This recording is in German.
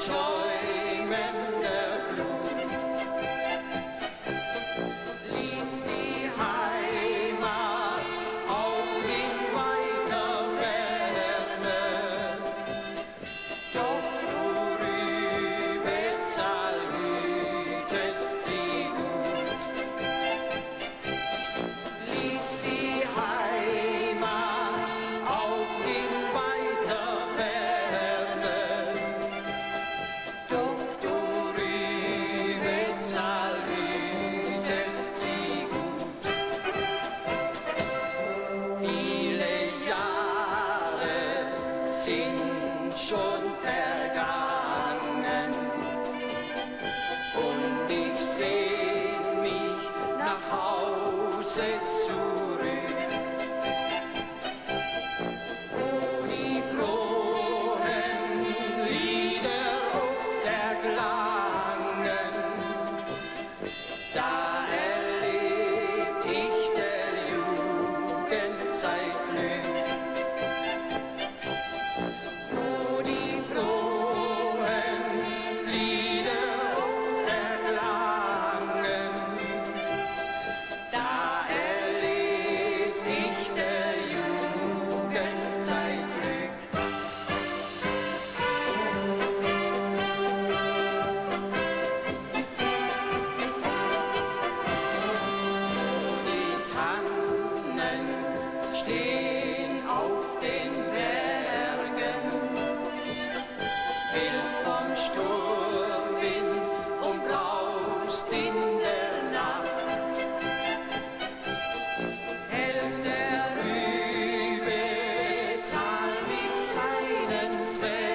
schäumender Flut. Liegt die Heimat auch in weiter Ferne, doch du Rübezahl hütest sie gut. Liegt die Heimat auch in weiter Ferne, doch du Rübezahl hütest sie gut. Viele Jahre sind schon vergangen und ich sehn mich nach Hause zurück, wo die frohen Lieder oft erklangen. Da erlebt ich der Jugendzeit Glück, wo die frohen Lieder oft erklangen. Da erlebt ich der Jugendzeit Glück. Die Tannen stehen auf den Bergen, wild vom Sturmwind und braust in der Nacht. Hält der Rübezahl mit seinen Zwergen